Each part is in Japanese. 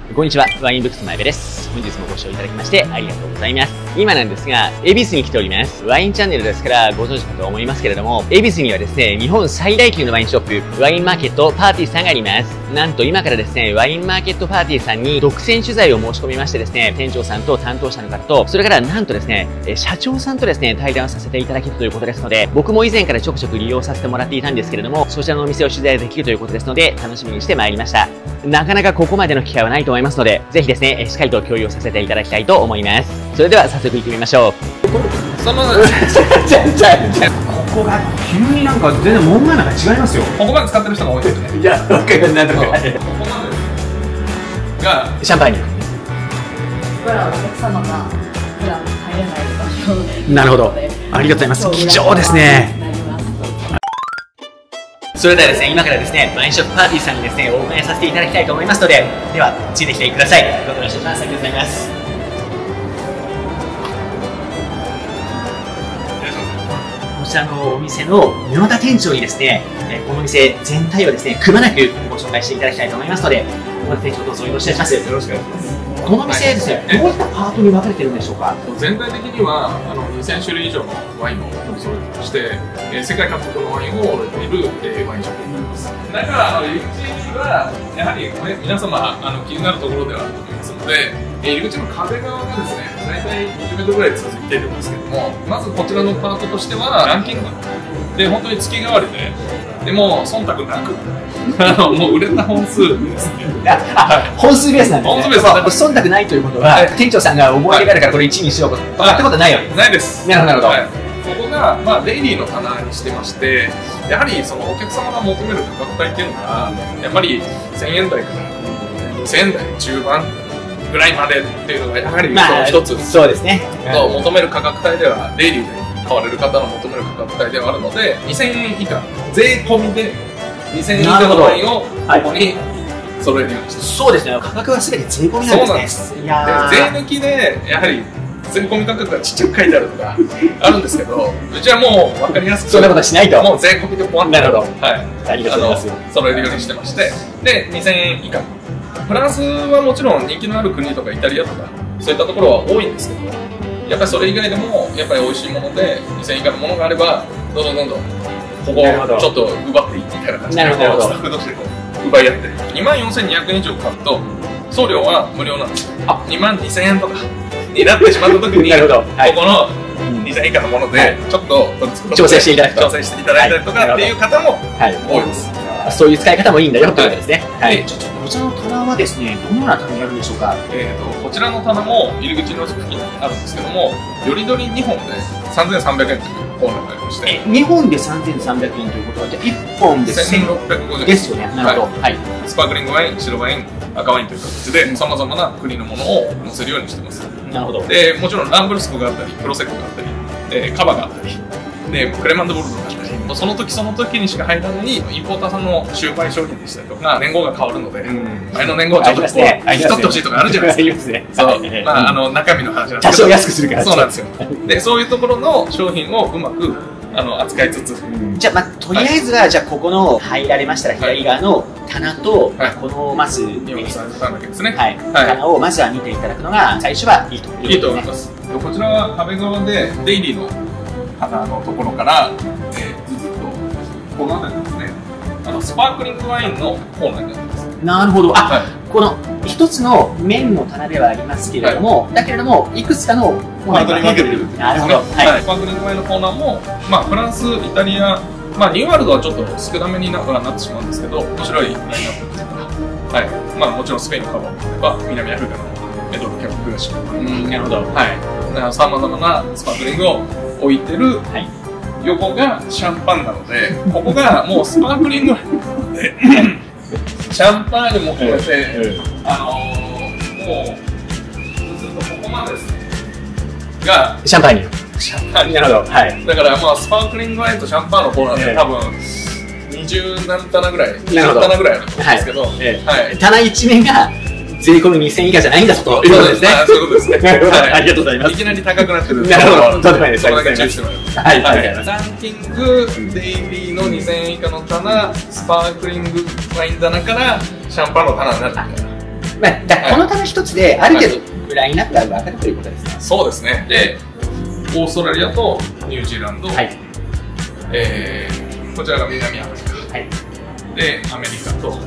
こんにちは、ワインブックス前部です。本日もご視聴いただきましてありがとうございます。今なんですが、恵比寿に来ております。ワインチャンネルですからご存知かと思いますけれども、恵比寿にはですね、日本最大級のワインショップ、ワインマーケットパーティーさんがあります。なんと今からですね、ワインマーケットパーティーさんに独占取材を申し込みましてですね、店長さんと担当者の方と、それからなんとですね、社長さんとですね、対談させていただけるということですので、僕も以前からちょくちょく利用させてもらっていたんですけれども、そちらのお店を取材できるということですので、楽しみにしてまいりました。なかなかここまでの機会はないと思いますので、ぜひですね、しっかりと共有させていただきたいと思います。それでは早速行ってみましょう。 そのここが急になんか全然門前なんか違いますよ。 こまで使ってる人が多いですね。 いや、わかるなんとか。 ここまでがシャンパーニュ。 ここからはお客様が普段入れない場所なるほど。ありがとうございます。貴重ですね。 それではですね、今からですね、ワインショップパーティーさんにですね、お伺いさせていただきたいと思いますので、では、ついてきてください。どうぞよろしくお願いします。ありがとうございます。こちらのお店の沼田店長にですね、このお店全体をですね、くまなくご紹介していただきたいと思いますので、沼田店長どうぞよろしくお願いします。よろしくお願いします。この店ですね、どういったパートに分かれてるんでしょうか。 全体的には2000種類以上のワインを取り揃えてまして、世界各国のワインを置いているワインショップになります。だから入り口はやはり皆様気になるところではあると思いますので、入り口の壁側がですね、大体20メートルぐらい続いているんですけども、まずこちらのパートとしてはランキングで本当に月替わりでも忖度なくもう売れた本数ですね。 本数ベースなんですね。 本数ベース。 忖度ないということは、店長さんが思い出があるからこれ1位にしようとかってことはないわけです。 ないです。 なるほど。 ここがデイリーの棚にしてまして、やはりそのお客様が求める価格帯っていうのがやっぱり1000円台から2000円台中盤ぐらいまでっていうのがやはり一つそうですね。 求める価格帯ではデイリーで買われる方の求める価格帯ではあるので、2000円以下税込みで2000円以下のワインをここに揃えるようにしてます。 そうですね。価格はすべて税込みなんですね。そうなんです。いや税抜きでやはり税込み価格がちっちゃく書いてあるとかあるんですけど、うちはもう分かりやすくそんなことはしないと。 もう税込みでポワンと、 なるほど。 はい、 ありがとうございます。 揃えるようにしてまして、で2000円以下。フランスはもちろん人気のある国とかイタリアとかそういったところは多いんですけど、やっぱりそれ以外でもやっぱり美味しいもので2000円以下のものがあればどんどんここをちょっと奪っていってみたいな感じでスタッフ同士で奪い合って24200円以上買うと送料は無料なんですよ。22000円とかになってしまった時にここの2000円以下のものでちょっと調整していただくと、 調整していただいたりとかっていう方も多いです。 そういう使い方もいいんだよということですね。はい。ちょっとこちらの棚はですね、どのような棚にあるんでしょうか。 こちらの棚も入り口の付近にあるんですけども、よりどり2本で3300円というコーナーがありまして、 2本で3300円ということは、じゃあ1本で 1650円ですよね。なるほど。はい。 スパークリングワイン、白ワイン、赤ワインという形でさまざまな国のものを載せるようにしてます。 なるほど。 でもちろんランブルスコがあったり、プロセッコがあったり、カバがあったりでクレマンドボルドがあったり、その時その時にしか入らないインポーターさんの終売商品でしたりとか、年号が変わるので、前の年号をちょっと取ってほしいとかあるじゃないですか。そう、中身の話なんですけど、 多少安くするから。 そうなんですよ。でそういうところの商品をうまく扱いつつ、 じゃあとりあえずはじゃあここの入られましたら左側の棚とこのまず棚だけですね。 棚をまずは見ていただくのが最初はいいということですね。 いいと思います。こちらは壁側でデイリーの棚のところからずっとこの辺りですね、スパークリングワインのコーナーになってます。 なるほど。この一つの面の棚ではありますけれども、だけれどもいくつかのコーナーに分けてる。なるほど。 スパークリングワインのコーナーもフランス、イタリア、ニューワールドはちょっと少なめになってしまうんですけど、面白いラインナップですとか、もちろんスペインのカバーもあれば南アフリカのメドロキャンプクラシック、 なるほど。 さまざまなスパークリングを置いてる横がシャンパンなので、ここがもうスパークリングワインなのでシャンパーニュも含めて、もうずっとここまでですがシャンパーニュ。なるほど。 だからスパークリングワインとシャンパンのコーナーで多分20何棚ぐらい、10棚ぐらいあると思うんですけど、 棚一面が税込み2000円以下じゃないんだということですね。 そういうことですね。 ありがとうございます。 いきなり高くなってる。 なるほど。とんでもないです。 そこだけ注意してもらいます。 はい、ありがとうございます。 ランキング、デイリーの2000円以下の棚、スパークリングワイン棚からシャンパンの棚になるみたいな。 まあ、だこのため一つで、ある程度、ラインナップが分かるということですね。 そうですね。で、オーストラリアとニュージーランド、はい、こちらが南アフリカ、はい、で、アメリカと、はい、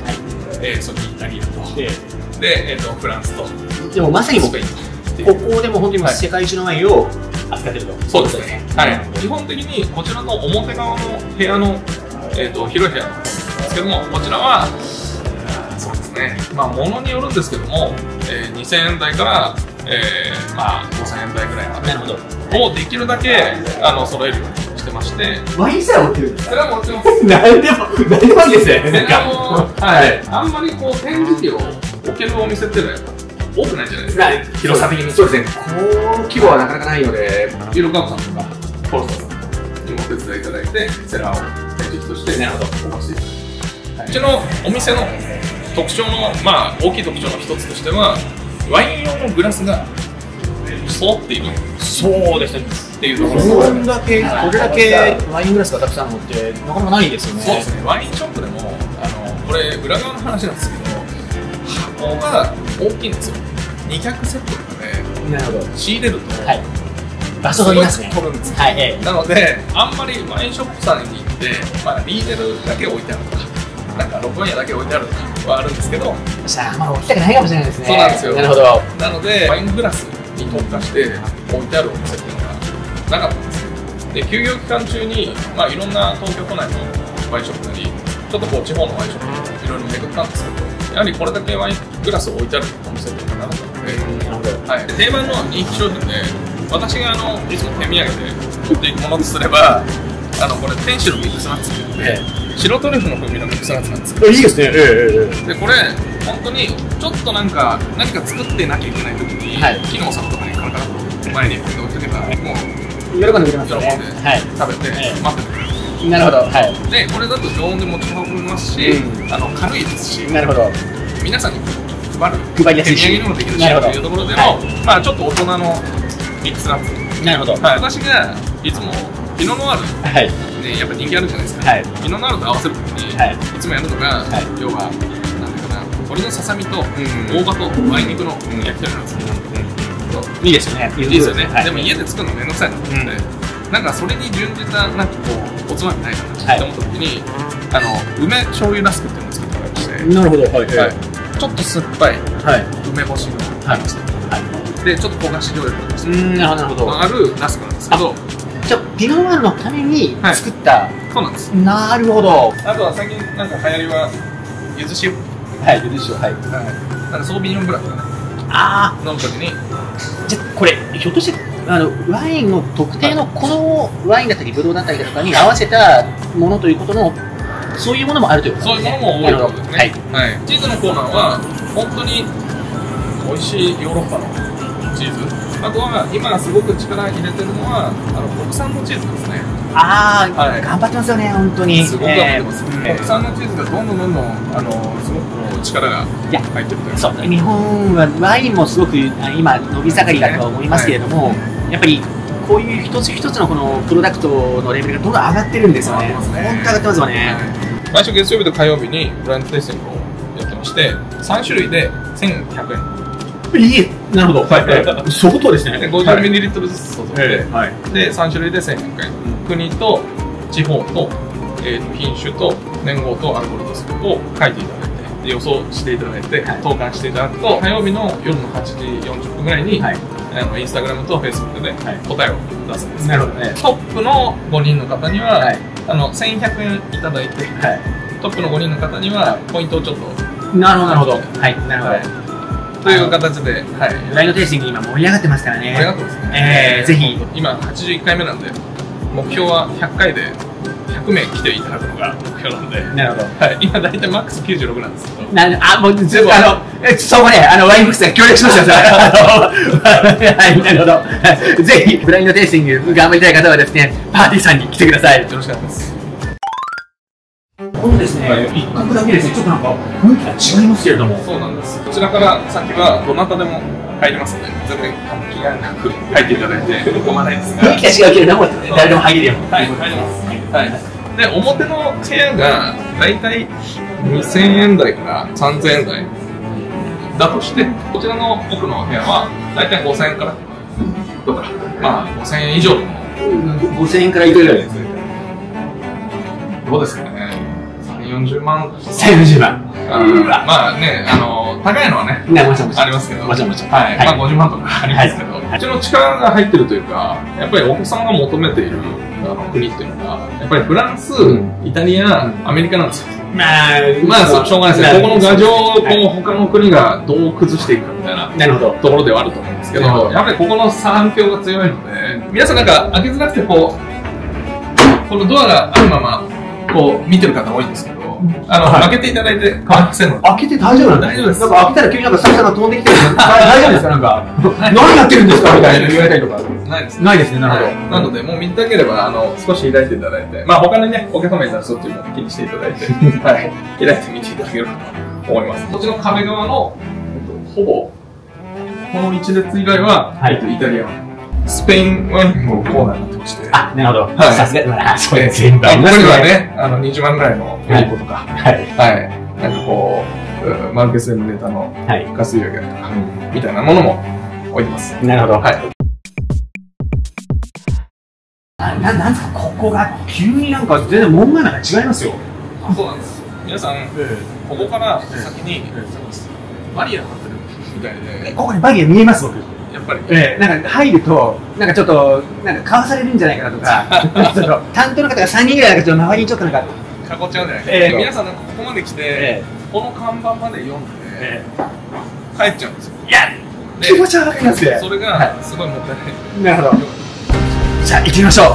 そっちイタリアと、で、フランスと、 でもまさにスペインと、ここでも本当に世界中のワインを扱ってると。 そうですね。はい。基本的にこちらの表側の部屋の、広い部屋なんですけども、こちらは、そうですね、まあ、ものによるんですけども、2000円台から、まあ、5000円台ぐらいまでをできるだけ揃えるようにしてまして、 ワインすら持ってるんですか？ それは持ってます。 何でもいいですね。 はい、あんまりこう展示機を置けるお店っていうのは多くないじゃないですか、広さ的に。 そうですね、この規模はなかなかないので、 ユーロカードさんとか、ポルトさんにもお手伝いいただいて、セラーを展示機として置かせていただいて。うちのお店の特徴の、まあ、大きい特徴の一つとしては、ワイン用のグラスが揃っている。 そうですね。 っていうところ。 これだけワイングラスがたくさんあるのってなかなかないですよね。 そうですね。ワインショップでもこれ裏側の話なんですけど、箱が大きいんですよ。200セットとかで、 なるほど。 仕入れると、 はい、場所取りますね。 取るんですよ。 はい。 なのであんまりワインショップさんに行って、まあリーデルだけ置いてあるとか。なんか6分野だけ置いてあるはあるんですけど、 さあ、まあ置きたくないかもしれないですね。 そうなんですよ。 なるほど。 なのでワイングラスに特化して置いてあるお店っていうのがなかったんですよ。で、休業期間中に、まあ、いろんな東京都内のワインショップなり、ちょっとこう地方のワインショップいろいろ巡ったんですけど、やはりこれだけワイングラスを置いてあるお店っていうのがなかったので、はい、定番の人気商品で、私がいつも手土産で持っていくものとすれば、これ天使のミックスナッツって言って、白トリュフの風味のミックスナッツなんですけど、 いいですね。 で、これ本当にちょっと何か作ってなきゃいけない時に、木のお皿とかにカラカラと前に置いとけば、もう喜んでくれますよね。 食べて待っててくれる。 なるほど。はい。 で、これだと常温で持ち運べますし、軽いですし、 なるほど。 皆さんに配りやすいし、手土産にもできるしというところでの、まあちょっと大人のミックスナッツ。 なるほど。 私がいつもピノノワールね、やっぱ人気あるじゃないですか。ピノノワールと合わせるときにいつもやるのが、要はなんていうかな、鶏のささみと大葉と梅肉の焼き鳥なんですけど、 いいですよね。 いいですよね。でも家で作るのめんどくさいなと思って、なんかそれに準じたなんかこうおつまみないかなって思ったときに、梅醤油ラスクっていうのを作ってもらいまして。 なるほど。はい。 ちょっと酸っぱい梅干しのラスクで、ちょっと焦がし醤油とかなるほど。 あるラスクなんですけど。 ピノワールのために作った、 そうなんです。 なるほど。 あとは最近なんか流行りは柚子塩。 柚子塩。 なんかソービニョンブランとかね。飲むときに。 じゃこれひょっとしてワインの特定のこのワインだったりブドウだったりとかに合わせたものということのそういうものもあるということですね。 そういうものも多いということですね。チーズのコーナーは本当に美味しいヨーロッパのチーズ。あとは今すごく力入れてるのは国産のチーズですね。 頑張ってますよね、本当に。 すごく頑張ってます。国産のチーズがどんどんすごく力が入ってるという。 そう、日本はワインもすごく今伸び盛りだとは思いますけれども、やっぱりこういう一つ一つのこのプロダクトのレベルがどんどん上がってるんですよね。本当上がってますよね。 毎週月曜日と火曜日にブラインドテイスティングをやってまして、3種類で1100円。 なるほど。相当ですね。 50ml ずつ注いで、で3種類で1100円。国と地方と品種と年号とアルコール度数を書いていただいて、予想していただいて、投函していただくと、火曜日の夜の8時40分ぐらいにインスタグラムとフェイスブックで答えを出すんです。なるほどね。トップの5人の方には1100円いただいて、トップの5人の方にはポイントをちょっと。 なるほど。なるほど。 という形で、 ブラインドテイスティング今盛り上がってますからね。 盛り上がってますね。 ぜひ。 今81回目なんで、目標は100回で100名来ていただくのが目標なんで。 なるほど。 今大体マックス96なんですけど。 もう全部そこでワインブックスが協力しました。なるほど。ぜひブラインドテイスティング頑張りたい方はですね、パーティーさんに来てください。 よろしくお願いします。 このですね、一角だけですね、ちょっとなんか雰囲気が違いますけれども。 そうなんです。こちらから先はどなたでも入りますので、全然気がなく入っていただいて構わないですが。 雰囲気が違うけれども、誰でも入れるよ。 入ります。で、表の部屋がだいたい2000円台から3000円台だとして、こちらの奥の部屋は大体5000円からとか、まあ5000円以上の 5000円からいくらぐらいですか？ どうですかね、30、40万。 30万。 まあね、高いのはね、ありますけど、 もちろんもちろん。 はい、まあ50万とかありますけど、うちの力が入ってるというか、やっぱりお子さんが求めている国っていうのが、やっぱりフランス、イタリア、アメリカなんですよ。まあ、しょうがないですね。ここの牙城を他の国がどう崩していくかみたいなところではあると思うんですけど、やっぱりここの3強が強いので、皆さんなんか開けづらくてこのドアがあるまま、見てる方多いんですけど、開けていただいて構いませんので。 開けて大丈夫なんだ。 大丈夫です。 なんか開けたら急になんかスタッフさんが飛んできてる。大丈夫ですか？なんか何やってるんですかみたいな言われたりとか。 ないですね。 ないですね。なるほど。 なので、もう見たければ、少し開いていただいて、まあ他にね、お客様いたらそっちも気にしていただいて、はい、開いてみていただければと思います。こっちの壁側の、ほぼ、この一列以外は、イタリアン。スペインワインもコーナーになってまして。 あ、なるほど。さすが、そうです。 ここにはね、20万ぐらいのメリコとか、はい。なんかマルケス・エムネタのガス焼きとか、みたいなものも置いてます。 なるほど。 はい。 なんですか、ここが急になんか全然門構えが違いますよ。 そうなんです。皆さん、ここから先にバリアが張ってるみたいで。 ここにバリア見えます、僕。 やっぱり、 なんか入ると、なんかちょっと、なんかかわされるんじゃないかなとか、ちょっと担当の方が3人ぐらいなんかちょっと周りにちょっとなんか囲っちゃうんじゃないか。皆さんなんかここまで来て、この看板まで読んで、帰っちゃうんですよ。 いや、気持ち悪いなって。 それがすごいもったいない。 なるほど。じゃあ行ってみましょう。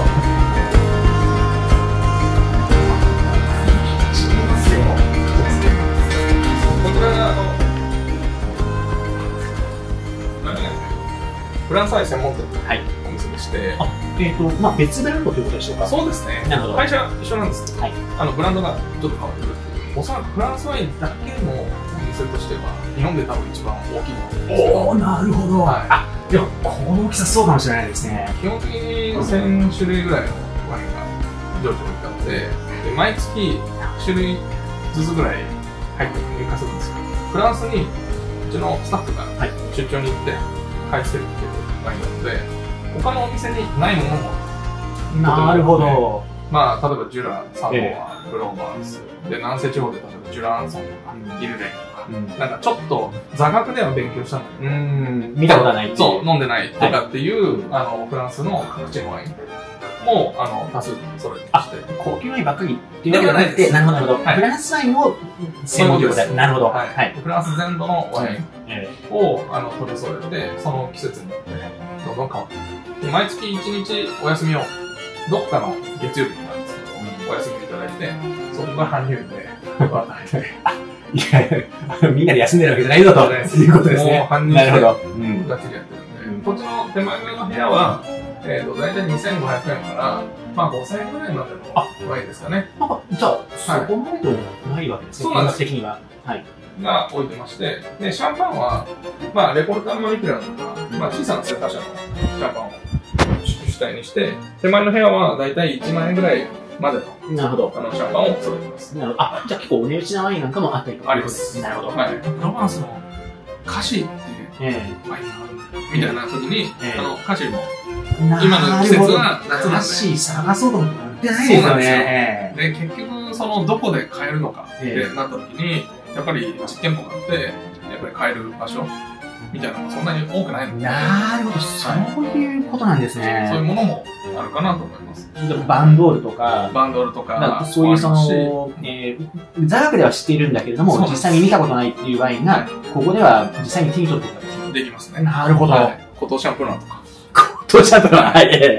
フランスワイン専門店のお店でして、 まあ別ブランドということでしょうか。 そうですね。会社一緒なんですけど、ブランドがちょっと変わってくるっていう。おそらくフランスワインだけのお店としては、日本で多分一番大きいのですけど。 おお、なるほど。あ、でもこの大きさそうかもしれないですね。 基本的に1000種類ぐらいのワインが常時置いてあって、毎月100種類ずつぐらい入って入荷するんですよ。フランスにうちのスタッフが出張に行って買い付けるっていうワインなので、他のお店にないものも。 なるほど。 まあ、例えばジュラ、サヴォワ、ブローバンス、で、南西地方で例えばジュランソンとか、イルレンとか、なんかちょっと座学では勉強したんだけど、 見たことはない。 そう、飲んでないとかっていう、フランスの各地のワインも、多数それとして。 高級ワインばっかりっていうわけじゃないです。 なるほど、なるほど。フランスワインを専門ということで。なるほど。 はい。フランス全土のワインを取り揃えて、その季節によってどんどん変わっていく。毎月1日お休みを、どっかの月曜日なんですけど、お休みいただいて、そこが搬入で、 いや、みんなで休んでるわけじゃないぞということですね。 もう搬入して、 なるほど。 がっちりやってるんで、こっちの手前上の部屋は、大体2500円から、まあ5000円ぐらいまでのワインですかね。 なんか、じゃあ、そこまででもないわけですね。 そうなんです。 的には。はい。 が置いてまして、で、シャンパンは、まあ、レポルタンマニピュラとか、まあ、小さな生産者のシャンパンを主体にして、手前の部屋は大体1万円ぐらいまでの、 なるほど。 シャンパンを揃えてます。 なるほど。あ、じゃあ結構お値打ちなワインなんかもあったりとか。 あります。 なるほど。 はい。プロバンスのカシーっていうワインがあるみたいな時に、カシーも、今の季節は夏なんで。 カシー探そうと思って売ってないですよね。 で、結局、どこで買えるのかってなった時に、やっぱり実店舗があって、やっぱり買える場所みたいなのがそんなに多くないので。なるほど、 そういうことなんですね。 そういうものもあるかなと思います。 バンドールとか、そういう座学では知っているんだけれども、実際に見たことないっていうワインが、ここでは実際に手に取ってくる。 できますね。 なるほど。 コトーシャンプランとか。 コトーシャンプラン、はい。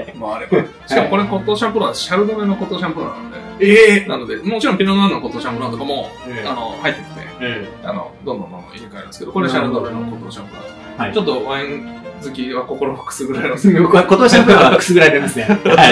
もあれば。しかもこれコトーシャンプラン、シャルドネのコトーシャンプランなので。なので、もちろんピノ・ノワールのコトーシャンプランとかも、入ってきて、どんどん入れ替えるんですけど、これシャルドネのコトーシャンプラン。ちょっとワイン好きは心をくすぐられますね。 コトーシャンプランはくすぐられますね。はい。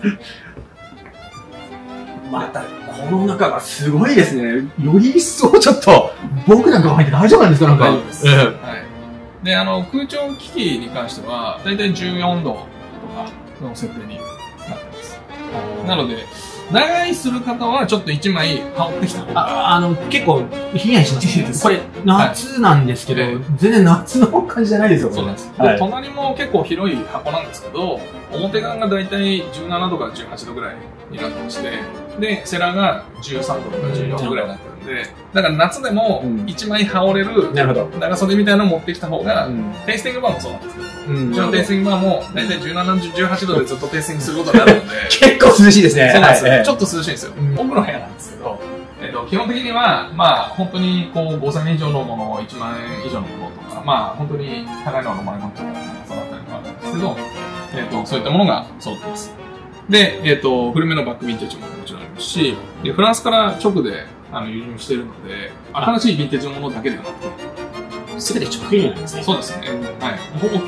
また、この中がすごいですね。より一層ちょっと、僕なんか入って大丈夫なんですか？なんか。 大丈夫です。はい。で、空調機器に関しては、だいたい14度とかの設定になってます。なので、 長居する方はちょっと1枚羽織ってきた方が。 結構、ひんやりします。これ、夏なんですけど、全然夏の感じじゃないですよ、 そうなんです。隣も結構広い箱なんですけど、表側がだいたい17度から18度ぐらいになってまして、で、セラが13度とか14度ぐらいになってるんで、だから夏でも1枚羽織れる長袖みたいなのを持ってきた方が、テイスティングバーもそうなんですけど、うちのテイスティングバーもだいたい17、18度でずっとテイスティングすることになるので、 結構涼しいですね。 そうなんですよ。ちょっと涼しいんですよ。奥の部屋なんですけど、基本的には、まあ、本当にこう5000円以上のもの、1万円以上のものとか、まあ、本当に高いのはロマネコンとか、そうだったりとかあるんですけど、そういったものが揃ってます。で、古めのバックヴィンテージももちろんありますし、でフランスから直で輸入しているので、新しいヴィンテージのものだけではなくて、 すべて直輸入なんですね。 そうですね。はい。ほぼ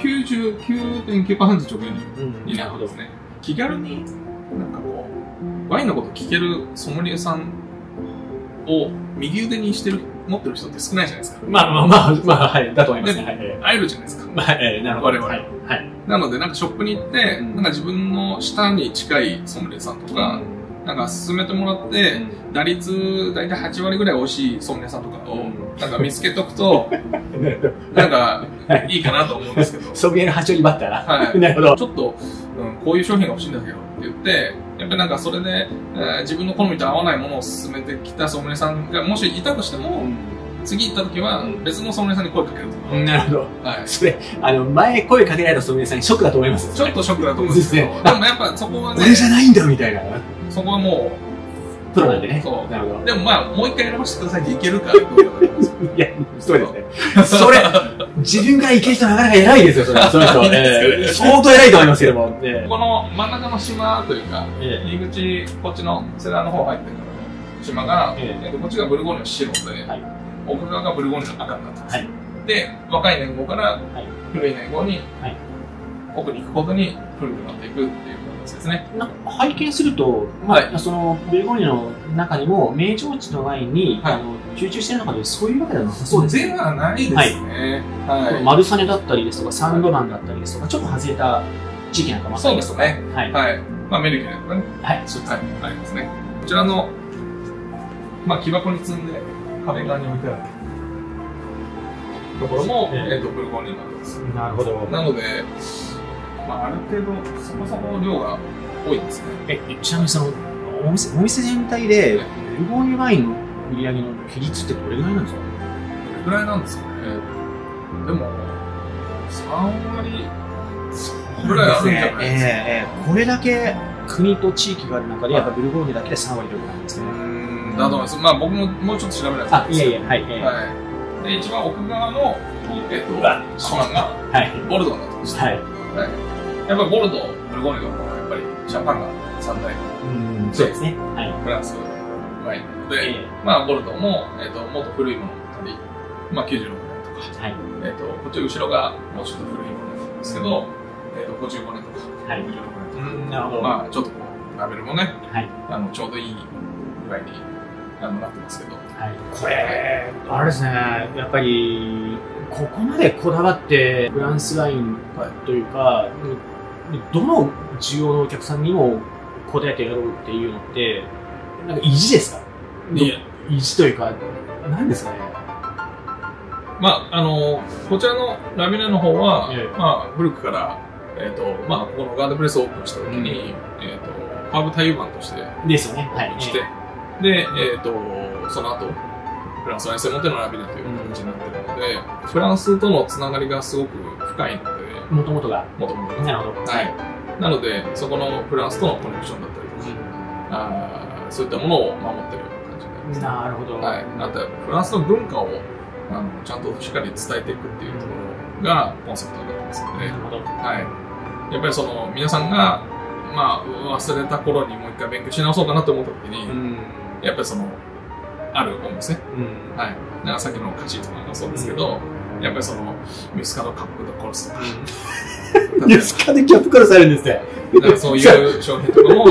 99.9% 直輸入になるんですね。気軽に、なんかこう、ワインのこと聞けるソムリエさんを右腕に持ってる人って少ないじゃないですか。 まあ、はい、だと思いますね。 会えるじゃないですか。 なるほど。 我々。 はい。 なので、なんかショップに行って、なんか自分の下に近いソムリエさんとか、なんか勧めてもらって、打率大体8割ぐらい美味しいソムリエさんとかを、なんか見つけとくと、なんかいいかなと思うんですけど。 ソムリエの8割バッターな。 はい。 なるほど。 ちょっと、こういう商品が欲しいんだけどって言って、やっぱりなんかそれで、自分の好みと合わないものを勧めてきたソムリエさんがもしいたとしても、次行った時は別のソムリエさんに声かけるとか。 なるほど。 はい。 それ、前声かけられたソムリエさんにショックだと思います。 ちょっとショックだと思うんですけど、でもやっぱそこはね、 俺じゃないんだみたいな。 そこはもう、 プロなんでね。 そう。 なるほど。 でもまあ、もう一回選ばせてくださいっていけるかどうかだと思うんですよ。 いや、そうですね。それ、自分からいける人なかなか偉いですよ、その人。相当偉いと思いますけども。 この真ん中の島というか、入り口、こっちのセラーの方入ってる島が、こっちがブルゴーニュの白で、奥側がブルゴーニュの赤になってます。で、若い年号から古い年号に、奥に行くほどに古くなっていくっていう形ですね。 拝見すると、そのブルゴーニュの中にも名城地のワインに集中しているのかで、そういうわけではなさそうですね。 ではないですね。 マルサネだったりですとか、サンドランだったりですとか、ちょっと外れた地域なんかもあったりですとか。 そうですね。はい。まあ、メルケルとかね。 はい、そうですね。 ありますね。こちらの、まあ、木箱に積んで、壁側に置いてあるところも、ブルゴーニュになってます。 なるほど。 なので、まあ、ある程度、そもそも量が多いんですね。 ちなみにその、お店全体で、ブルゴーニュワインの売り上げの比率ってどれぐらいなんですか？ どれぐらいなんですかね。でも、3割ぐらいあるんじゃないですか。 これだけ国と地域がある中で、やっぱブルゴーニュだけで3割ということなんですね。 だと思います。まあ、僕ももうちょっと調べないと。 はい。 で、一番奥側の、島が、ボルドーになってました。やっぱりボルドー、ブルゴーニュの方がやっぱりシャンパンが3代目。 そうですね。 フランスワインなので、まあ、ボルドーも、もっと古いものだったり、まあ、96年とか、こっち後ろがもうちょっと古いものなんですけど、55年とか、26年とか、 なるほど。 まあ、ちょっとこう、ラベルもね、ちょうどいいぐらいになってますけど。 これ、あれですね、やっぱり、ここまでこだわってフランスワインというか、どの需要のお客さんにもこだわってやろうっていうのって、なんか意地ですか？意地というか、何ですかね。 まあ、こちらのラビネの方は、まあ、古くから、まあ、ここのガードプレスをオープンした時に、ハーブ太陽版として、 ですよね。 して、で、その後、フランスワイン専門店のラビネという形になっているので、フランスとのつながりがすごく深いので、 もともとが。なるほど。 なので、そこのフランスとのコネクションだったりとか、そういったものを守っているような感じになります。 なるほど。 あと、フランスの文化をちゃんとしっかり伝えていくっていうところがコンセプトになってますので、やっぱりその皆さんが、まあ、忘れた頃にもう一回勉強し直そうかなと思った時に、やっぱりその、あるお店、なんかさっきのカチとかもそうですけど、やっぱりその、ミスカのカップドコロスとか、 ミスカでキャップコロスあるんですね。 そういう商品とかも、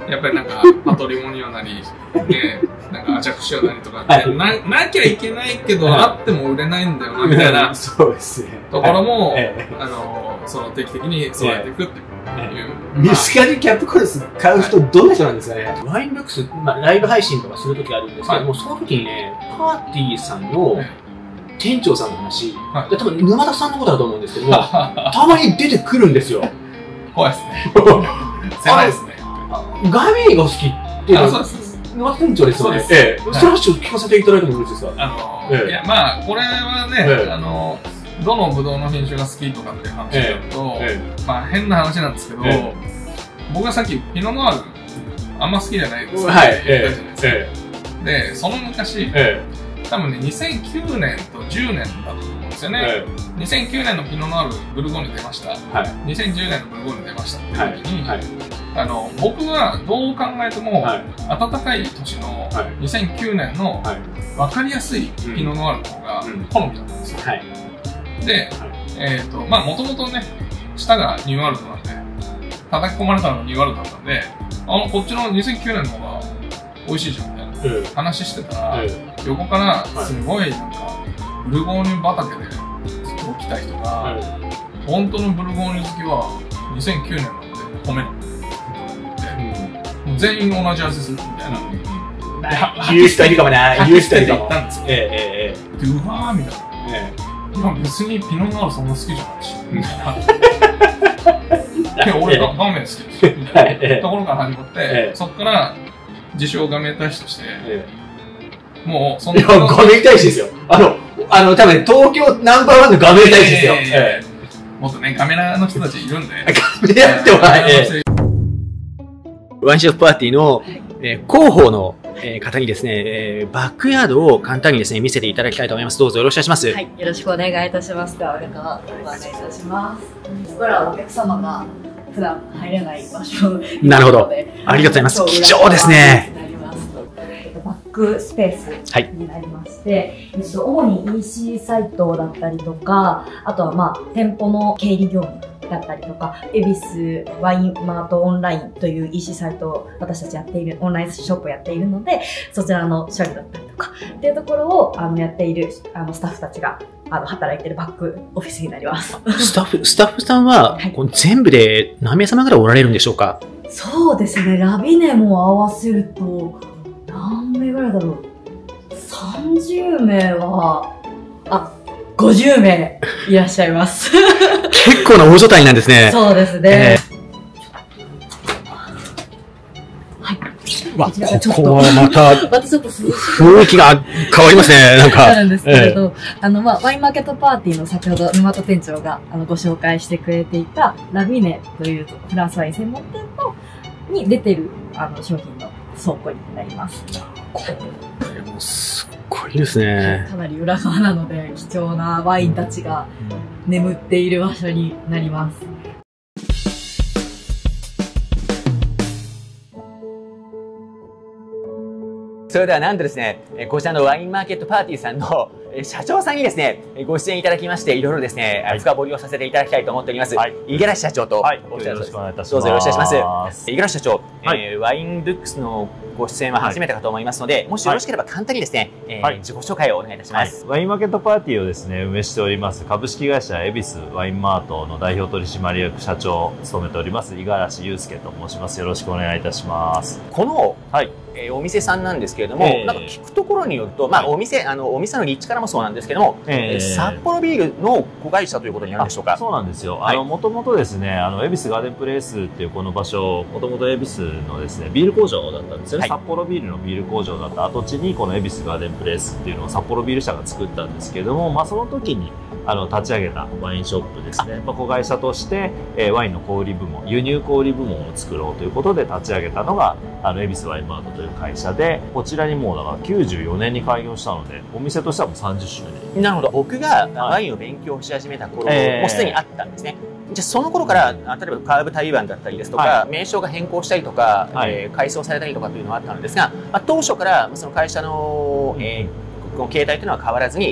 やっぱりなんかパトリモニオなり、ね、なんかアジャクシオなりとかって、なきゃいけないけど、あっても売れないんだよなみたいなそうですね。 ところも、その定期的に備えていくっていう。 身近にキャップコース買う人、どんな人なんですかね。ワインブックス、ライブ配信とかするときあるんですけども、その時にね、パーティーさんの店長さんの話、多分沼田さんのことだと思うんですけども、たまに出てくるんですよ。 怖いですね。狭いですね。 ガメが好きっていうのは、沼田店長ですよね。その話を聞かせていただいてもよろしいですか。 いや、まあ、これはね、どのブドウの品種が好きとかっていう話だと、まあ変な話なんですけど、僕がさっきピノノワールあんま好きじゃないですって言ったじゃないですか。で、その昔、多分ね、2009年と10年だと思うんですよね。2009年のピノノワールブルゴーニュ出ました。2010年のブルゴーニュ出ましたっていう時に、僕はどう考えても、暖かい年の2009年の分かりやすいピノノワールの方が好みだったんですよ。で、まあもともとね、下がニューワールドなんで、叩き込まれたのがニューワールドだったんで、こっちの2009年の方が美味しいじゃんみたいな話してたら、横からすごいなんか、ブルゴーニュ畑でずっと来た人が、本当のブルゴーニュ好きは2009年なんで褒めないってもう全員同じ味するみたいな。 言う人いるかもな、言う人いるかも。 で、うわーみたいな。いや、別にピノノワールそんな好きじゃないし、みたいな。いや、俺ガメ好きですよ、みたいなところから始まって、そっから自称ガメ大使として、もうそんな。いや、ガメ大使ですよ。 多分東京ナンバーワンのガメ大使ですよ。 もっとね、ガメラの人たちいるんで。 ガメラってはない。ワインショップパーティーの広報の方にですね、バックヤードを簡単にですね、見せていただきたいと思います。どうぞよろしくお願いします。 はい、よろしくお願いいたします。では、ご案内いたします。ここらはお客様が普段入れない場所なるほど。ありがとうございます。貴重ですね。 バックスペースになりまして、主に EC サイトだったりとか、あとはまあ、店舗の経理業務だったりとか、恵比寿ワインマートオンラインという EC サイトを私たちやっている、オンラインショップをやっているので、そちらの処理だったりとか、っていうところをやっているスタッフたちが働いているバックオフィスになります。 スタッフさんは、全部で何名様ぐらいおられるんでしょうか？ そうですね、ラビネも合わせると、何名ぐらいだろう。30名は、50名いらっしゃいます。 結構な大所帯なんですね。 そうですね。はい。 ここはまた、 ちょっと雰囲気が変わりますね、なんか。 あるんですけれど、ワインマーケットパーティーの先ほど沼田店長がご紹介してくれていたラビネというフランスワイン専門店に出てる商品の倉庫になります。 これもすっごいですね。 かなり裏側なので貴重なワインたちが眠っている場所になります。 それではなんとですね、こちらのワインマーケットパーティーさんの社長さんにですね、ご出演いただきまして、いろいろですね、深掘りをさせていただきたいと思っております。五十嵐社長と、 よろしくお願いいたします。 どうぞよろしくお願いします。五十嵐社長、ワインブックスのご出演は初めてかと思いますので、もしよろしければ簡単にですね、自己紹介をお願いいたします。 ワインマーケットパーティーをですね、運営しております株式会社恵比寿ワインマートの代表取締役社長を務めております五十嵐祐介と申します。よろしくお願いいたします。 この、お店さんなんですけれども、なんか聞くところによると、お店の立地からもそうなんですけども、札幌ビールの子会社ということになるんでしょうか？ そうなんですよ。もともとですね、恵比寿ガーデンプレイスっていうこの場所、もともと恵比寿のですね、ビール工場だったんですよね。札幌ビールのビール工場だった跡地に、この恵比寿ガーデンプレイスっていうのを札幌ビール社が作ったんですけれども、その時に、立ち上げたワインショップですね。子会社として、ワインの小売部門、輸入小売部門を作ろうということで立ち上げたのが、恵比寿ワインマートという会社で、こちらにもうだから94年に開業したので、お店としてはもう30周年。 なるほど。僕がワインを勉強し始めた頃、もうすでにあったんですね。じゃあその頃から、例えばカーブ台湾だったりですとか、名称が変更したりとか、改装されたりとかというのはあったんですが、当初からその会社の、この形態というのは変わらずに、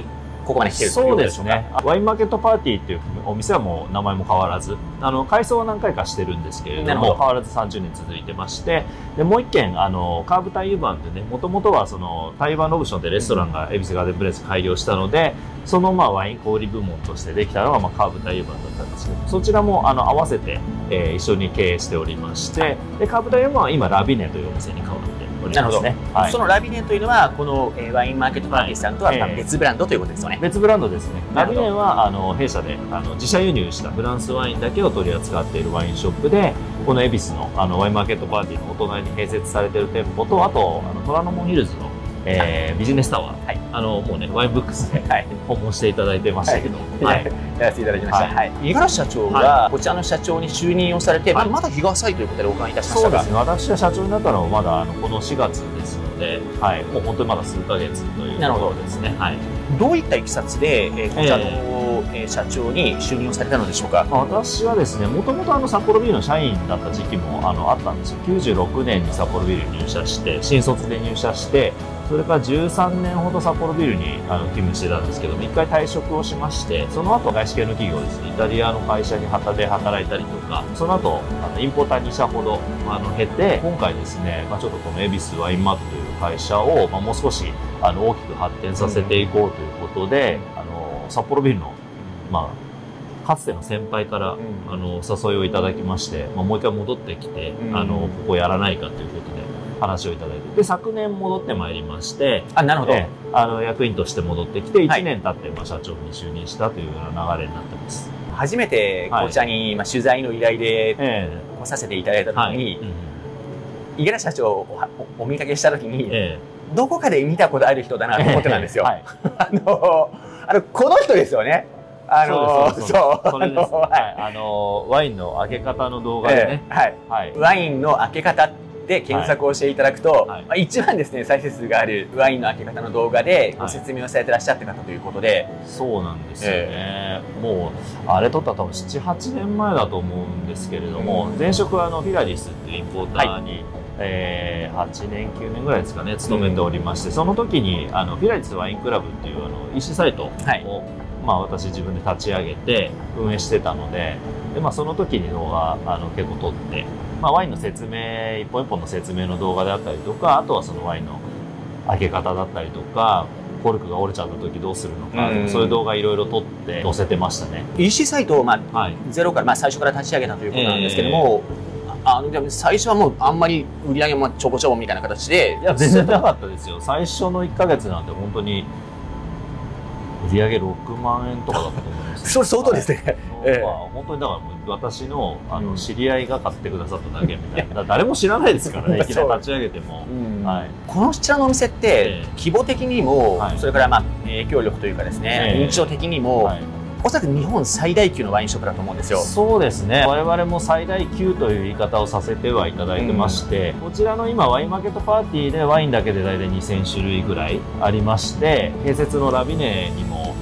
ここまで来てるというそうことでしょうか。 ですね。ワインマーケットパーティーっていうお店はもう名前も変わらず、改装は何回かしてるんですけれども、変わらず30年続いてまして、で、もう一軒、カーブタイユバンでね、もともとはその、タイバンロブションでレストランが恵比寿ガーデンプレイス開業したので、そのワイン小売部門としてできたのがカーブタイユバンだったんですけど、そちらも合わせて、一緒に経営しておりまして、で、カーブタイユバンは今ラビネというお店に変わっておりますね。 はい、そのラビネというのは、このワインマーケットパーティーさんとは別ブランドということですよね。 別ブランドですね。ラビネは弊社で自社輸入したフランスワインだけを取り扱っているワインショップで、この恵比寿のワインマーケットパーティーのお隣に併設されている店舗と、あと虎ノ門ヒルズのビジネスタワー、はい、もうねワインブックスで訪問していただいてましたけど、 はい、やらせていただきました。はい、五十嵐社長がこちらの社長に就任をされて、まだ日が浅いということでお伺いいたしましたが、 そうですね。私が社長になったのはまだこの4月ですので、はい、もう本当にまだ数ヶ月というところですね。はい。 どういったいきさつでこちらの社長に就任をされたのでしょうか。 私はですね、もともと札幌ビールの社員だった時期もあったんですよ。96年に札幌ビールに入社して、新卒で入社して、それから13年ほど札幌ビールに勤務してたんですけども、一回退職をしまして、その後外資系の企業ですね、イタリアの会社にで働いたりとか、その後インポーター2社ほど経て、今回ですね、ちょっとこの恵比寿ワインマートという会社をもう少し大きく発展させていこうということで、札幌ビールのかつての先輩からお誘いをいただきまして、もう一回戻ってきてここやらないかということで話をいただいて、で昨年戻ってまいりまして、 なるほど、 役員として戻ってきて1年経って社長に就任したというような流れになってます。 初めてこちらに取材の依頼で来させていただいた時に、五十嵐社長をお見かけした時に、どこかで見たことある人だなと思ってたんですよ。この人ですよね。 そうです。ワインの開け方の動画でね。 ワインの開け方で検索をしていただくと、一番ですね、再生数があるワインの開け方の動画でご説明をされてらっしゃってたということで。 そうなんですよね。もう、あれ撮ったら多分7、8年前だと思うんですけれども、前職はフィラリスっていうインポーターに、8年、9年ぐらいですかね、勤めておりまして、その時にフィラリスワインクラブっていうEC サイトを、私自分で立ち上げて運営してたので、その時に動画結構撮って、ワインの説明、一本一本の説明の動画であったりとか、あとはそのワインの開け方だったりとか、コルクが折れちゃった時どうするのか、そういう動画いろいろ撮って載せてましたね。 EC サイトをゼロから、最初から立ち上げたということなんですけども、最初はもうあんまり売り上げもちょこちょこみたいな形で。 いや、全然なかったですよ。最初の1ヶ月なんて本当に売り上げ6万円とかだったと思います。 それ相当ですね。 本当にだから私の知り合いが買ってくださっただけみたいな。誰も知らないですからね、いきなり立ち上げても。 こちらのお店って規模的にも、それから影響力というかですね、認知度的にも、おそらく日本最大級のワインショップだと思うんですよ。 そうですね。我々も最大級という言い方をさせてはいただいてまして、こちらの今ワインマーケットパーティーでワインだけで大体2000種類ぐらいありまして、併設のラビネにも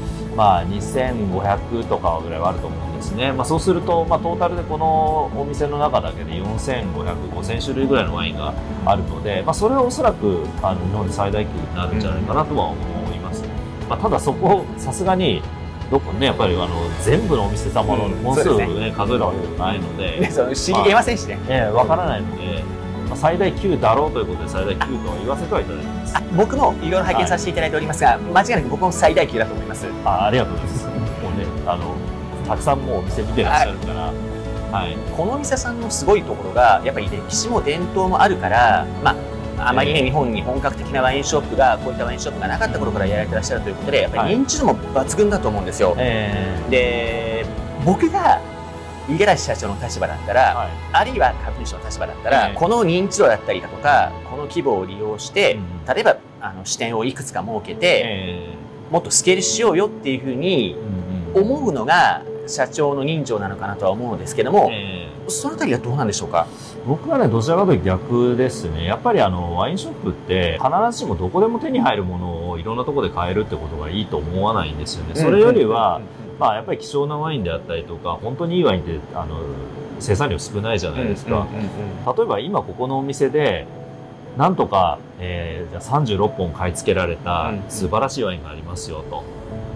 2500とかぐらいはあると思うんですね。そうすると、トータルでこのお店の中だけで4500、5000種類ぐらいのワインがあるので、それはおそらく日本で最大級になるんじゃないかなとは思います。ただそこさすがにどこね、やっぱり全部のお店様の本数をね、数えるわけじゃないので、 知り得ませんしね。 わからないので、最大級だろうということで最大級とは言わせてはいただいてます。 僕もいろいろ拝見させていただいておりますが、間違いなく僕も最大級だと思います。 ありがとうございます。もうね、たくさんもうお店見てらっしゃるから、 このお店さんのすごいところが、やっぱり歴史も伝統もあるから、あまりね、日本に本格的なワインショップが、こういったワインショップがなかった頃からやられてらっしゃるということで、やっぱり認知度も抜群だと思うんですよ。で、僕が五十嵐社長の立場だったら、あるいは株主の立場だったら、この認知度だったりだとか、この規模を利用して、例えば支店をいくつか設けて、もっとスケールしようよっていうふうに思うのが社長の人情なのかなとは思うんですけども、そのあたりはどうなんでしょうか。 僕はね、どちらかというと逆ですね。やっぱりワインショップって必ずしもどこでも手に入るものをいろんなところで買えるってことがいいと思わないんですよね。それよりは、やっぱり希少なワインであったりとか、本当にいいワインって生産量少ないじゃないですか。例えば今ここのお店でなんとか、36本買い付けられた素晴らしいワインがありますよと。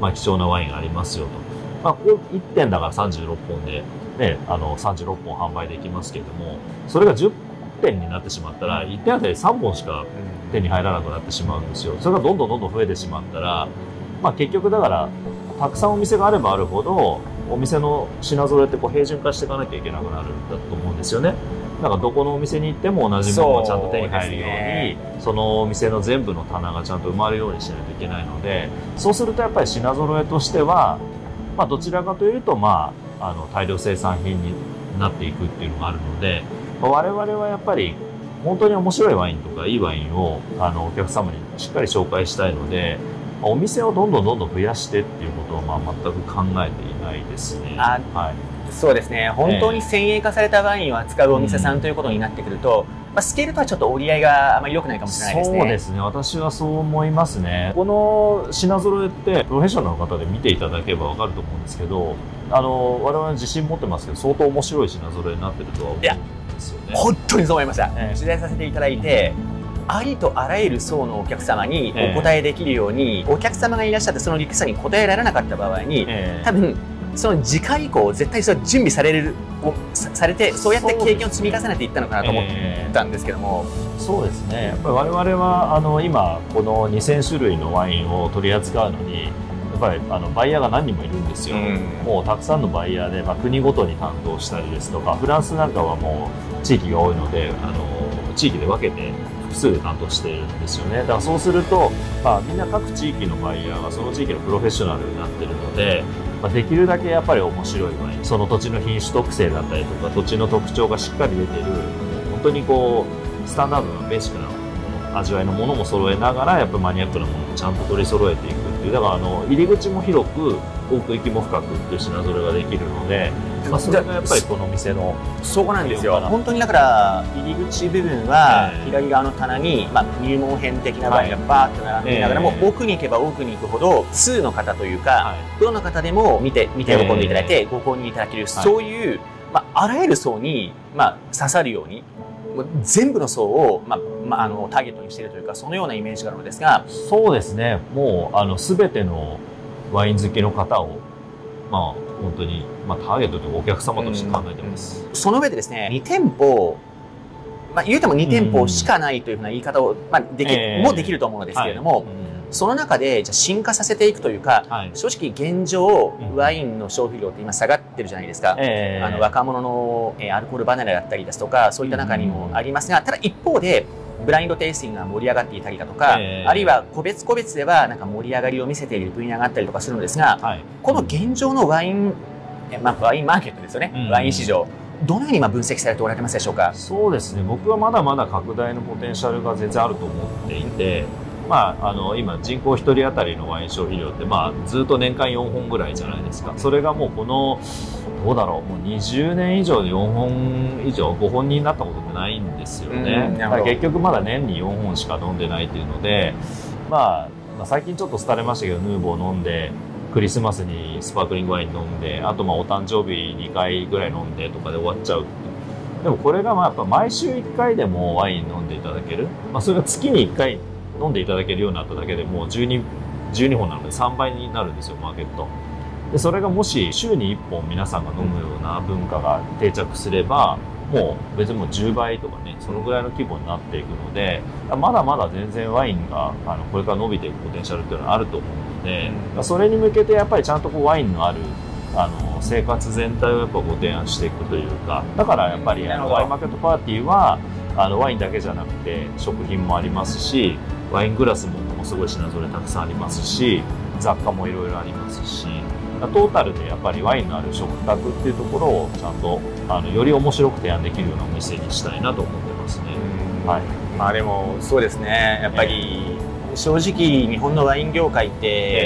まあ、貴重なワインがありますよと。まあ、ここ1点だから36本で、ね、36本販売できますけれども、それが10点になってしまったら、1点あたり3本しか手に入らなくなってしまうんですよ。それがどんどん増えてしまったら、まあ、結局だから、たくさんお店があればあるほど、お店の品揃えってこう平準化していかなきゃいけなくなるんだと思うんですよね。だからどこのお店に行っても同じものがちゃんと手に入るように、そのお店の全部の棚がちゃんと埋まるようにしないといけないので、そうするとやっぱり品揃えとしては、まあ、どちらかというと、まあ、大量生産品になっていくっていうのがあるので、まあ、我々はやっぱり本当に面白いワインとかいいワインをお客様にしっかり紹介したいので、お店をどんどん増やしてっていうことはまあ全く考えていないですね。はい、 そうですね。本当に先鋭化されたワインを扱うお店さんということになってくると、まあ、スケールとはちょっと折り合いがあまり良くないかもしれないですね。 そうですね。私はそう思いますね。この品揃えってプロフェッショナルの方で見ていただければわかると思うんですけど、我々自信持ってますけど、相当面白い品揃えになってるとは思うんですよね。 本当にそう思いました。取材させていただいて、ありとあらゆる層のお客様にお答えできるように、お客様がいらっしゃってそのリクエストに答えられなかった場合に、多分その次回以降絶対それ準備されて、そうやって経験を積み重ねていったのかなと思ったんですけども、 そうですね。やっぱり我々は今この2000種類のワインを取り扱うのに、やっぱりバイヤーが何人もいるんですよ。もうたくさんのバイヤーで、まあ、国ごとに担当したりですとか、フランスなんかはもう地域が多いので地域で分けて複数で担当しているんですよね。だからそうすると、まあ、みんな各地域のバイヤーがその地域のプロフェッショナルになっているので、まあ、できるだけやっぱり面白いワイン、その土地の品種特性だったりとか土地の特徴がしっかり出ている、本当にこうスタンダードなベーシックな味わいのものも揃えながら、やっぱりマニアックなものもちゃんと取り揃えていくっていう、だから入り口も広く奥行きも深くっていう品揃えができるので、まあ、それがやっぱりこの店のそこなんですよ。本当にだから入り口部分は左側の棚に、まあ、入門編的なワインがバーッと並んでいながらも、奥に行けば奥に行くほど通の方というか、プロの方でも見て喜んでいただいてご購入いただける、そういう、まあ、あらゆる層に、まあ、刺さるように全部の層を、ターゲットにしているというか、そのようなイメージがあるのですが。 そうですね。もう全てのワイン好きの方を、まあ、本当に、まあ、ターゲットというかお客様として考えてます。 その上でですね、2店舗、まあ、言うても2店舗しかないというふうな言い方を、まあ、できると思うのですけれども、その中でじゃあ進化させていくというか、正直現状、ワインの消費量って今下がってるじゃないですか。若者のアルコール離れだったりですとか、そういった中にもありますが、ただ一方で、ブラインドテイスティングが盛り上がっていたりだとか、あるいは個別ではなんか盛り上がりを見せている分野があったりとかするのですが、この現状のワインマーケットですよね、ワイン市場、どのように今分析されておられますでしょうか。 そうですね。僕はまだまだ拡大のポテンシャルが全然あると思っていて、まあ、今人口1人当たりのワイン消費量って、まあ、ずっと年間4本ぐらいじゃないですか。それがもうこのどうだろう、もう20年以上で4本以上5本になったことってないんですよね。だから結局まだ年に4本しか飲んでないっていうので、まあ、最近ちょっと廃れましたけど、ヌーボー飲んでクリスマスにスパークリングワイン飲んで、あとまあお誕生日2回ぐらい飲んでとかで終わっちゃう。でもこれがまあやっぱ毎週1回でもワイン飲んでいただける、まあ、それが月に1回飲んでいただけるようになっただけでもう12本なので3倍になるんですよ、マーケットで。それがもし週に1本皆さんが飲むような文化が定着すれば、もう別にもう10倍とかね、そのぐらいの規模になっていくので、まだまだ全然ワインがこれから伸びていくポテンシャルっていうのはあると思うので、それに向けてやっぱりちゃんとこうワインのある生活全体をやっぱご提案していくというか、だからやっぱりワインマーケットパーティーはワインだけじゃなくて食品もありますし、ワイングラスもものすごい品揃えたくさんありますし、雑貨もいろいろありますし、トータルでやっぱりワインのある食卓っていうところをちゃんとより面白く提案できるようなお店にしたいなと思ってますね。はい。 まあでもそうですね。やっぱり正直日本のワイン業界って、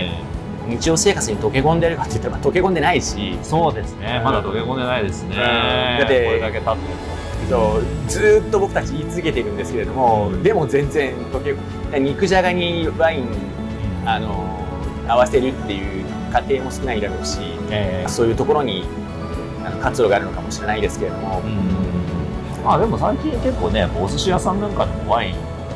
日常生活に溶け込んでるかって言ったら溶け込んでないし。 そうですね。まだ溶け込んでないですね。 だってこれだけ経っても。 そうずっと僕たち言い続けているんですけれども、でも全然肉じゃがにワイン合わせるっていう家庭も少ないだろうし、そういうところに活路があるのかもしれないですけれども、 まあでも最近結構ね、お寿司屋さんなんかでもワイン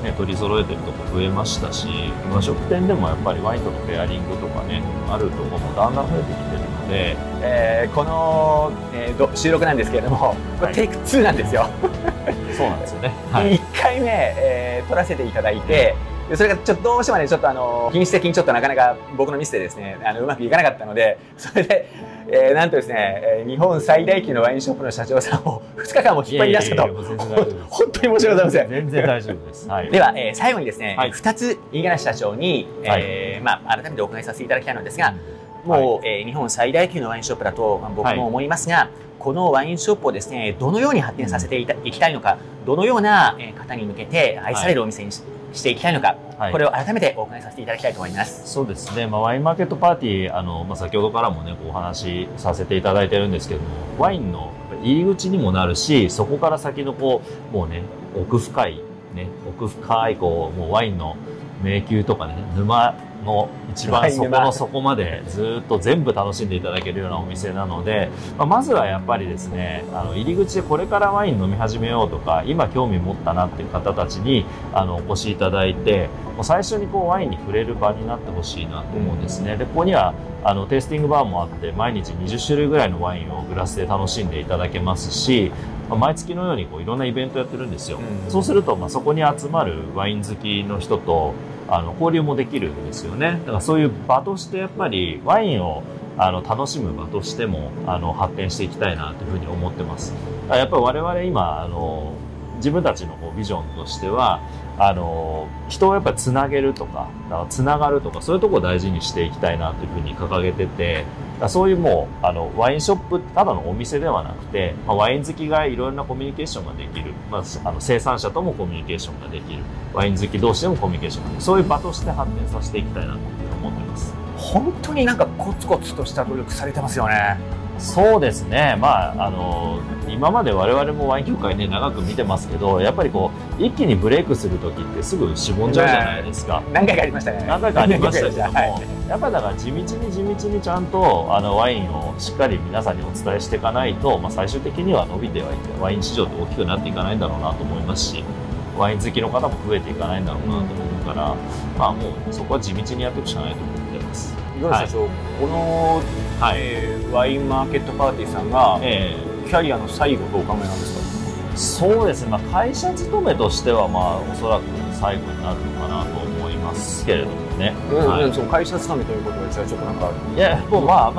ね、取り揃えてるとこ増えましたし、和食店でもやっぱりワインとのペアリングとかね、あるとこもだんだん増えてきてるので、 この、収録なんですけれども、これテイク2なんですよ。 そうなんですよね。はい、 1回目、撮らせていただいて、でそれがちょっとどうしてもね、ちょっと品質的にちょっとなかなか僕のミスでですね、うまくいかなかったので、それで、なんとですね、日本最大級のワインショップの社長さんを2日間も引っ張り出したと。本当に申し訳ございません。 全然大丈夫です。はい、 では、最後にですね、 はい、 2つ、五十嵐社長に、改めてお伺いさせていただきたいのですが、もう、日本最大級のワインショップだと僕も思いますが、このワインショップをですね、どのように発展させていきたいのか、どのような方に向けて愛されるお店にしていきたいのか、これを改めてお伺いさせていただきたいと思います。 そうですね、ワインマーケットパーティー、先ほどからもね、お話しさせていただいてるんですけども、ワインの入り口にもなるし、そこから先のもうね、奥深い、もうワインの迷宮とかね、沼の一番底の底までずっと全部楽しんでいただけるようなお店なので、まずはやっぱりですね、入り口でこれからワイン飲み始めようとか、今興味持ったなっていう方たちにお越しいただいて、もう最初にワインに触れる場になってほしいなと思うんですね。で、ここにはテイスティングバーもあって、毎日20種類ぐらいのワインをグラスで楽しんでいただけますし、毎月のようにいろんなイベントやってるんですよ。そうすると、そこに集まるワイン好きの人と交流もできるんですよね。だからそういう場としてやっぱりワインを楽しむ場としても発展していきたいなというふうに思ってます。やっぱり我々今自分たちのビジョンとしては人をやっぱりつなげるとか、つながるとか、そういうところを大事にしていきたいなというふうに掲げてて、そういうもうワインショップただのお店ではなくて、ワイン好きがいろいろなコミュニケーションができる、生産者ともコミュニケーションができる、ワイン好き同士でもコミュニケーションができる、そういう場として発展させていきたいなと思ってます。 本当になんかコツコツとした努力されてますよね。 そうですね、今まで我々もワイン業界ね長く見てますけど、やっぱり一気にブレイクする時ってすぐしぼんじゃうじゃないですか。 何回かありましたね。 何回かありましたけども、やっぱだから地道にちゃんとワインをしっかり皆さんにお伝えしていかないと、最終的には伸びてはいってワイン市場って大きくなっていかないんだろうなと思いますし、ワイン好きの方も増えていかないんだろうなと思うから、もうそこは地道にやっていくしかないと思ってます。 五十嵐社長、この、ワインマーケットパーティーさんが、キャリアの最後とお考えなんですか？ そうですね、会社勤めとしてはおそらく最後になるのかなと思いますけれどもね。 その会社勤めということで、じゃあちょっとなんか、 いや、も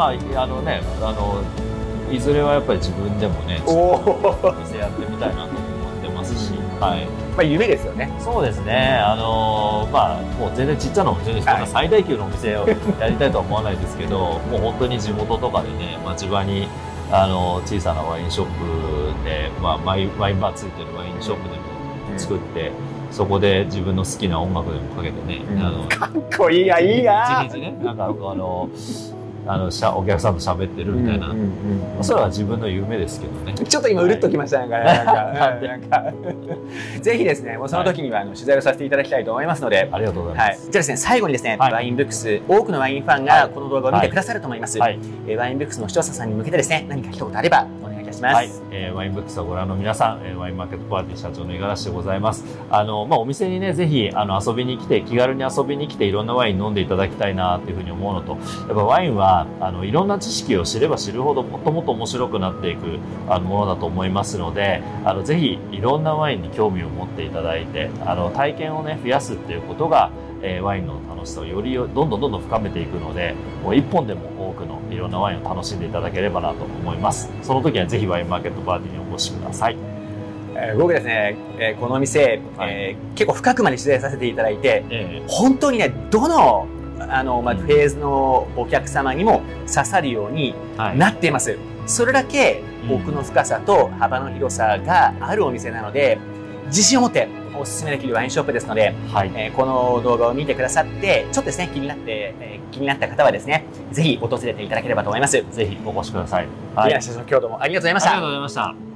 ういずれはやっぱり自分でもね、ちょっと店やってみたいなと思ってますし、 夢ですよね。 そうですね。もう全然ちっちゃなお店ですから、最大級のお店をやりたいとは思わないですけど、もう本当に地元とかでね、町場に小さなワインショップで、ワインバーついてるワインショップでも作って、そこで自分の好きな音楽でもかけてね、 かっこいいや、いいや。 一日ね、なんかお客さんと喋ってるみたいな、それは自分の夢ですけどね。 ちょっと今うるっときましたなんかぜひですね、もうその時には取材をさせていただきたいと思いますので、 ありがとうございます。 じゃあですね、最後にですね、ワインブックス、多くのワインファンがこの動画を見てくださると思います。ワインブックスの視聴者さんに向けてですね、何か一言あればお願いいたします。 ワインブックスをご覧の皆さん、ワインマーケットパーティー社長の五十嵐でございます。お店にね、ぜひ遊びに来て、気軽に遊びに来て、いろんなワイン飲んでいただきたいなというふうに思うのと、やっぱワインはいろんな知識を知れば知るほどもっともっと面白くなっていくものだと思いますので、ぜひいろんなワインに興味を持っていただいて、体験をね増やすっていうことが、ワインの楽しさをよりどんどん深めていくので、もう一本でも多くのいろんなワインを楽しんでいただければなと思います。その時はぜひワインマーケットパーティーにお越しください。 僕ですね、このお店、結構深くまで取材させていただいて、本当にね、どのフェーズのお客様にも刺さるようになっています。それだけ奥の深さと幅の広さがあるお店なので、自信を持っておすすめできるワインショップですので、この動画を見てくださって、ちょっとですね、気になった方はですね、ぜひ訪れていただければと思います。 ぜひお越しください。 五十嵐社長、今日どうもありがとうございました。 ありがとうございました。